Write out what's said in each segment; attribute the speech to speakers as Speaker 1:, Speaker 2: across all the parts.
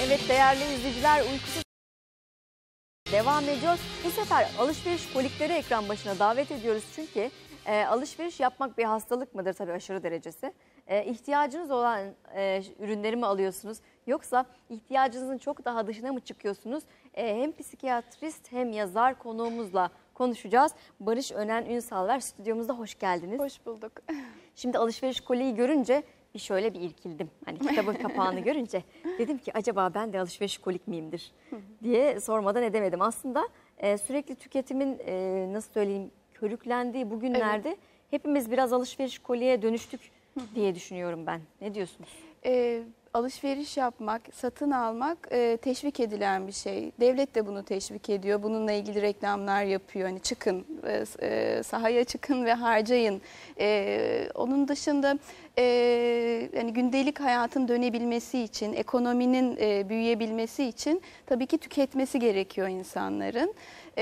Speaker 1: Evet değerli izleyiciler, uykusuz devam ediyor. Bu sefer alışveriş kolikleri ekran başına davet ediyoruz çünkü alışveriş yapmak bir hastalık mıdır tabii aşırı derecesi. İhtiyacınız olan ürünleri mi alıyorsunuz yoksa ihtiyacınızın çok daha dışına mı çıkıyorsunuz? Hem psikiyatrist hem yazar konuğumuzla konuşacağız. Barış Önen Ünsalver stüdyomuzda, hoş geldiniz.
Speaker 2: Hoş bulduk.
Speaker 1: Şimdi alışveriş koliyi görünce şöyle bir irkildim. Hani kitabın kapağını görünce dedim ki acaba ben de alışveriş kolik miyimdir diye sormadan edemedim. Aslında sürekli tüketimin nasıl söyleyeyim körüklendiği bugünlerde evet, hepimiz biraz alışveriş koliye dönüştük diye düşünüyorum ben. Ne diyorsunuz?
Speaker 2: Alışveriş yapmak, satın almak teşvik edilen bir şey. Devlet de bunu teşvik ediyor. Bununla ilgili reklamlar yapıyor. Hani çıkın, sahaya çıkın ve harcayın. Onun dışında yani gündelik hayatın dönebilmesi için, ekonominin büyüyebilmesi için tabii ki tüketmesi gerekiyor insanların.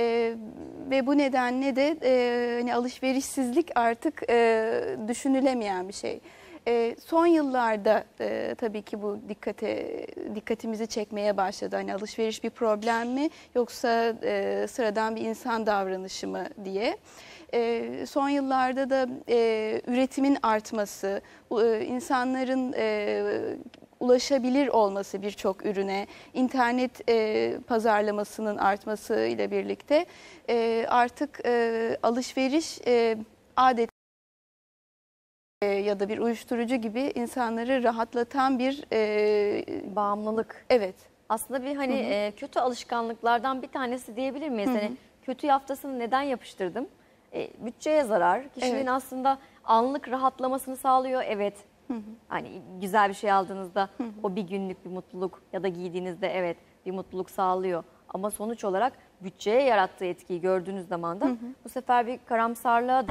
Speaker 2: Ve bu nedenle de hani alışverişsizlik artık düşünülemeyen bir şey. Son yıllarda tabii ki bu dikkatimizi çekmeye başladı. Hani alışveriş bir problem mi yoksa sıradan bir insan davranışı mı diye. Son yıllarda da üretimin artması, insanların ulaşabilir olması birçok ürüne, internet pazarlamasının artması ile birlikte artık alışveriş adeta ya da bir uyuşturucu gibi insanları rahatlatan bir
Speaker 1: bağımlılık.
Speaker 2: Evet.
Speaker 1: Aslında bir hani kötü alışkanlıklardan bir tanesi diyebilir miyiz? Hani kötü yaftasını neden yapıştırdım? Bütçeye zarar. Kişinin evet, aslında anlık rahatlamasını sağlıyor. Evet. Hani güzel bir şey aldığınızda o bir günlük bir mutluluk ya da giydiğinizde evet bir mutluluk sağlıyor. Ama sonuç olarak bütçeye yarattığı etkiyi gördüğünüz zaman da bu sefer bir karamsarlığa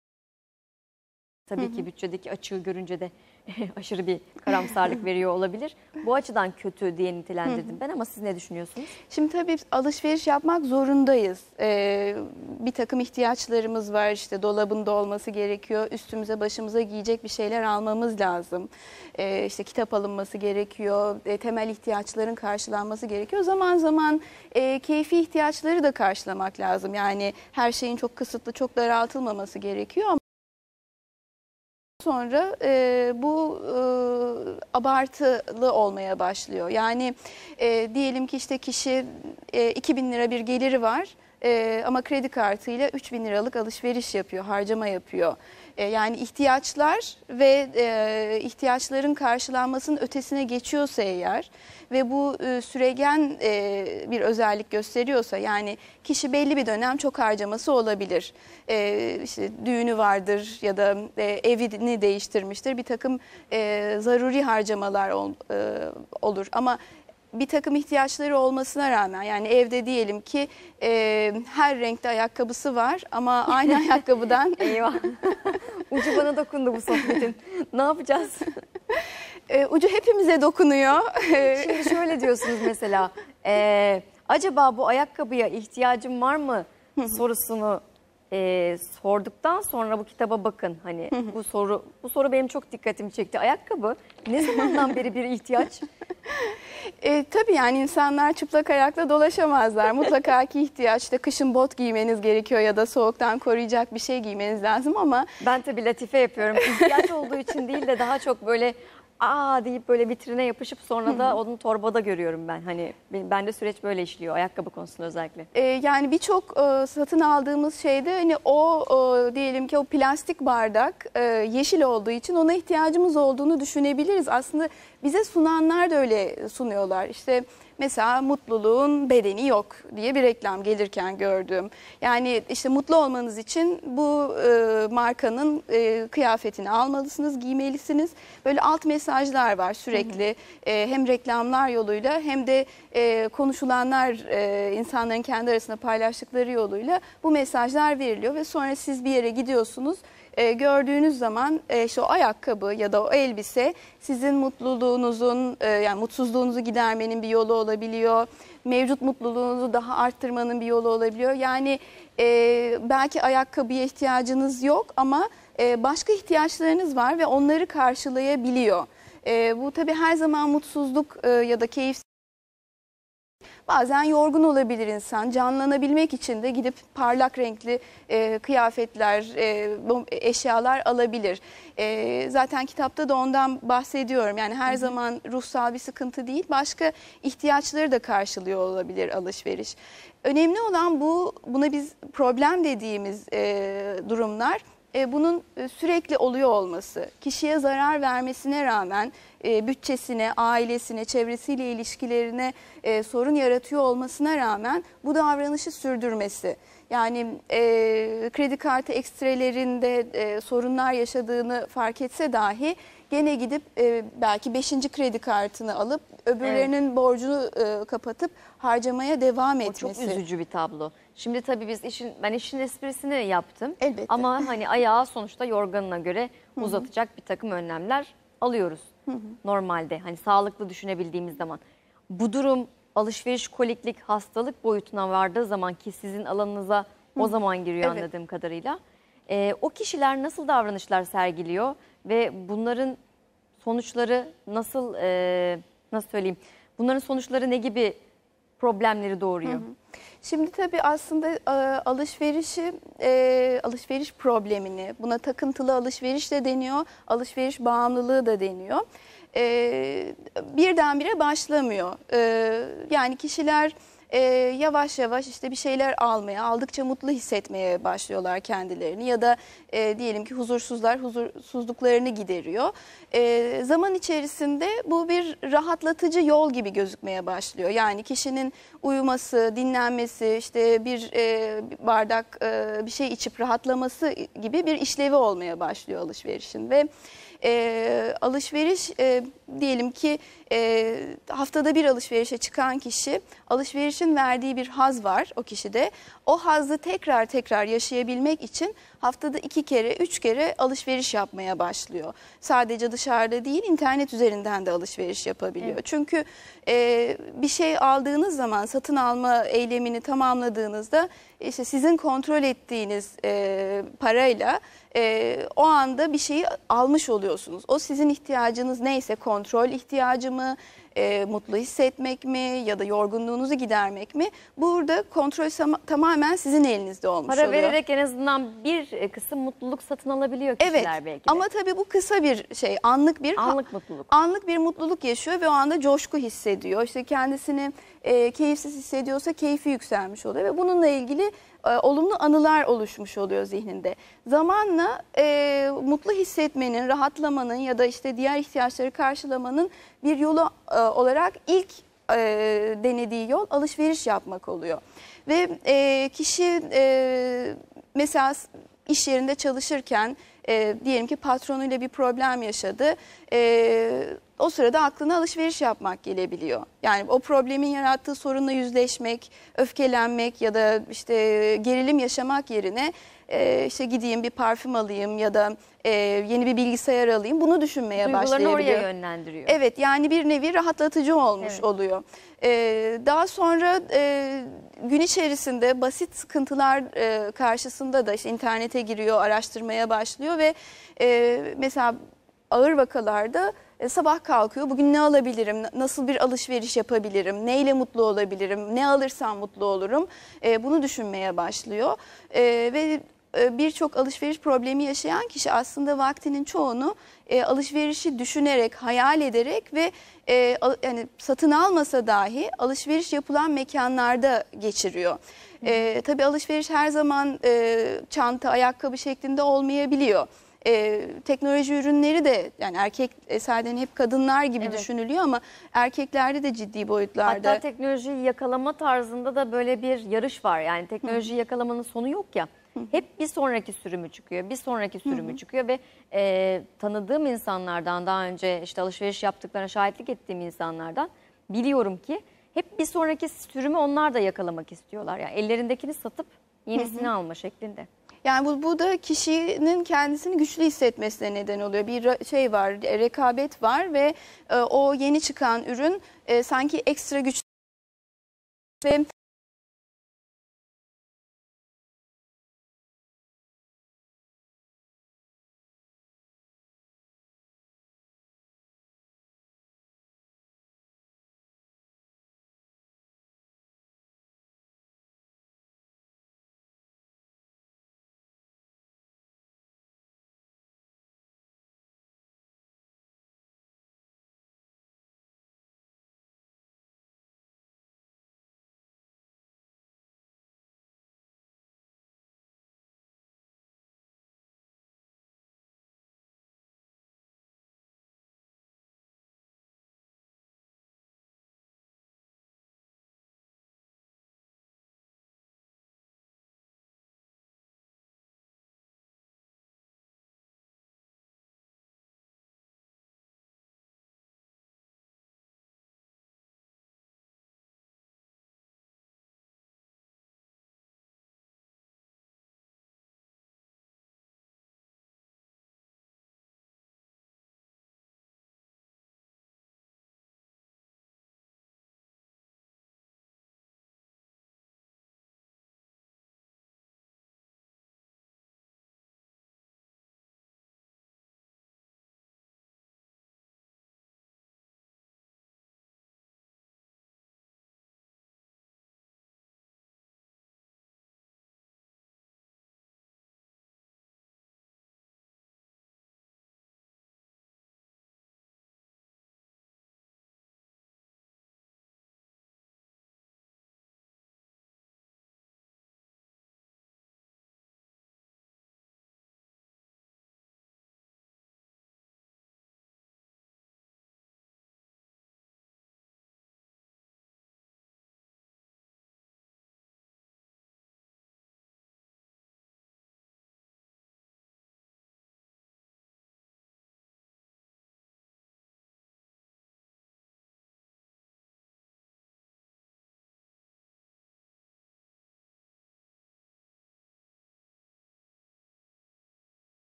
Speaker 1: tabii ki bütçedeki açığı görünce de aşırı bir karamsarlık veriyor olabilir. Bu açıdan kötü diye nitelendirdim ben ama siz ne düşünüyorsunuz?
Speaker 2: Şimdi tabii alışveriş yapmak zorundayız. Bir takım ihtiyaçlarımız var, işte dolabında olması gerekiyor. Üstümüze başımıza giyecek bir şeyler almamız lazım. İşte kitap alınması gerekiyor. Temel ihtiyaçların karşılanması gerekiyor. Zaman zaman keyfi ihtiyaçları da karşılamak lazım. Yani her şeyin çok kısıtlı, çok daraltılmaması gerekiyor ama sonra bu abartılı olmaya başlıyor. Yani diyelim ki işte kişi 2.000 lira bir geliri var ama kredi kartıyla 3.000 liralık alışveriş yapıyor, harcama yapıyor. Yani ihtiyaçlar ve ihtiyaçların karşılanmasının ötesine geçiyorsa eğer ve bu süregen bir özellik gösteriyorsa, yani kişi belli bir dönem çok harcaması olabilir. İşte düğünü vardır ya da evini değiştirmiştir, bir takım zaruri harcamalar olur ama bir takım ihtiyaçları olmasına rağmen, yani evde diyelim ki her renkte ayakkabısı var ama aynı ayakkabıdan...
Speaker 1: Eyvah, ucu bana dokundu bu sohbetin. Ne yapacağız?
Speaker 2: Ucu hepimize dokunuyor.
Speaker 1: Şimdi şöyle diyorsunuz mesela, acaba bu ayakkabıya ihtiyacım var mı sorusunu sorduktan sonra bu kitaba bakın. Hani bu soru benim çok dikkatimi çekti. Ayakkabı ne zamandan beri bir ihtiyaç?
Speaker 2: Tabii yani insanlar çıplak ayakla dolaşamazlar. Mutlaka ki ihtiyaçta kışın bot giymeniz gerekiyor ya da soğuktan koruyacak bir şey giymeniz lazım ama...
Speaker 1: Ben tabii latife yapıyorum. İhtiyaç olduğu için değil de daha çok böyle deyip böyle vitrine yapışıp sonra da onu torbada görüyorum ben. Hani bende süreç böyle işliyor ayakkabı konusunda özellikle.
Speaker 2: Yani birçok satın aldığımız şeyde hani diyelim ki o plastik bardak yeşil olduğu için ona ihtiyacımız olduğunu düşünebiliriz. Aslında bize sunanlar da öyle sunuyorlar. İşte mesela mutluluğun bedeni yok diye bir reklam gelirken gördüm. Yani işte mutlu olmanız için bu markanın kıyafetini almalısınız, giymelisiniz. Böyle alt mesajlar var sürekli. Hem reklamlar yoluyla hem de konuşulanlar, insanların kendi arasında paylaştıkları yoluyla bu mesajlar veriliyor ve sonra siz bir yere gidiyorsunuz. Gördüğünüz zaman işte o ayakkabı ya da o elbise sizin mutluluğunuzun, yani mutsuzluğunuzu gidermenin bir yolu olabiliyor. Mevcut mutluluğunuzu daha arttırmanın bir yolu olabiliyor. Yani belki ayakkabıya ihtiyacınız yok ama başka ihtiyaçlarınız var ve onları karşılayabiliyor. Bu tabii her zaman mutsuzluk ya da keyif Bazen yorgun olabilir insan. Canlanabilmek için de gidip parlak renkli kıyafetler, eşyalar alabilir. Zaten kitapta da ondan bahsediyorum. Yani her zaman ruhsal bir sıkıntı değil, başka ihtiyaçları da karşılıyor olabilir alışveriş. Önemli olan buna biz problem dediğimiz durumlar. Bunun sürekli oluyor olması, kişiye zarar vermesine rağmen bütçesine, ailesine, çevresiyle ilişkilerine sorun yaratıyor olmasına rağmen bu davranışı sürdürmesi. Yani kredi kartı ekstrelerinde sorunlar yaşadığını fark etse dahi gene gidip belki 5. kredi kartını alıp öbürlerinin borcunu kapatıp harcamaya devam etmesi.
Speaker 1: O çok üzücü bir tablo. Şimdi tabii ben işin esprisini yaptım.
Speaker 2: Elbette.
Speaker 1: Ama hani ayağı sonuçta yorganına göre uzatacak bir takım önlemler alıyoruz. Normalde hani sağlıklı düşünebildiğimiz zaman. Bu durum alışveriş koliklik hastalık boyutuna vardığı zaman ki sizin alanınıza o zaman giriyor anladığım kadarıyla. O kişiler nasıl davranışlar sergiliyor ve bunların sonuçları nasıl söyleyeyim? Bunların sonuçları ne gibi problemleri doğuruyor?
Speaker 2: Şimdi tabii aslında alışveriş problemini, buna takıntılı alışveriş de deniyor, alışveriş bağımlılığı da deniyor. Birdenbire başlamıyor. Yani kişiler yavaş yavaş işte bir şeyler aldıkça mutlu hissetmeye başlıyorlar kendilerini ya da diyelim ki huzursuzluklarını gideriyor. Zaman içerisinde bu bir rahatlatıcı yol gibi gözükmeye başlıyor. Yani kişinin uyuması, dinlenmesi, işte bir bardak bir şey içip rahatlaması gibi bir işlevi olmaya başlıyor alışverişin ve alışveriş diyelim ki haftada bir alışverişe çıkan kişi, alışverişin verdiği bir haz var o kişide. O hazzı tekrar yaşayabilmek için haftada 2 kere 3 kere alışveriş yapmaya başlıyor. Sadece dışarıda değil, internet üzerinden de alışveriş yapabiliyor. Evet. Çünkü bir şey aldığınız zaman, satın alma eylemini tamamladığınızda işte sizin kontrol ettiğiniz parayla o anda bir şeyi almış oluyorsunuz. O sizin ihtiyacınız neyse, kontrol ihtiyacı mı, mutlu hissetmek mi ya da yorgunluğunuzu gidermek mi? Burada kontrol tamamen sizin elinizde olmuş oluyor.
Speaker 1: Para vererek en azından bir kısım mutluluk satın alabiliyor kişiler belki de.
Speaker 2: Ama tabii bu kısa bir şey, anlık
Speaker 1: mutluluk.
Speaker 2: Anlık bir mutluluk yaşıyor ve o anda coşku hissediyor. İşte kendisini keyifsiz hissediyorsa keyfi yükselmiş oluyor ve bununla ilgili olumlu anılar oluşmuş oluyor zihninde. Zamanla mutlu hissetmenin, rahatlamanın ya da işte diğer ihtiyaçları karşılamanın bir yolu olarak ilk denediği yol alışveriş yapmak oluyor. Ve kişi mesela iş yerinde çalışırken diyelim ki patronuyla bir problem yaşadı. O sırada aklına alışveriş yapmak gelebiliyor. Yani o problemin yarattığı sorunla yüzleşmek, öfkelenmek ya da işte gerilim yaşamak yerine işte gideyim bir parfüm alayım ya da yeni bir bilgisayar alayım, bunu düşünmeye başlayabiliyor.
Speaker 1: Duygularını oraya yönlendiriyor.
Speaker 2: Evet, yani bir nevi rahatlatıcı olmuş oluyor. Daha sonra gün içerisinde basit sıkıntılar karşısında da işte internete giriyor, araştırmaya başlıyor ve mesela ağır vakalarda sabah kalkıyor, bugün ne alabilirim, nasıl bir alışveriş yapabilirim, neyle mutlu olabilirim, ne alırsam mutlu olurum, bunu düşünmeye başlıyor. Ve birçok alışveriş problemi yaşayan kişi aslında vaktinin çoğunu alışverişi düşünerek, hayal ederek ve yani satın almasa dahi alışveriş yapılan mekanlarda geçiriyor. Tabii alışveriş her zaman çanta, ayakkabı şeklinde olmayabiliyor. Teknoloji ürünleri de yani zaten hep kadınlar gibi düşünülüyor ama erkeklerde de ciddi boyutlarda.
Speaker 1: Hatta teknolojiyi yakalama tarzında da böyle bir yarış var. Yani teknolojiyi yakalamanın sonu yok ya. Hep bir sonraki sürümü çıkıyor, bir sonraki sürümü çıkıyor ve tanıdığım insanlardan, daha önce işte alışveriş yaptıklarına şahitlik ettiğim insanlardan biliyorum ki hep bir sonraki sürümü onlar da yakalamak istiyorlar. Yani ellerindekini satıp yenisini alma şeklinde.
Speaker 2: Yani bu da kişinin kendisini güçlü hissetmesine neden oluyor. Bir şey var, rekabet var ve o yeni çıkan ürün sanki ekstra güçlü ve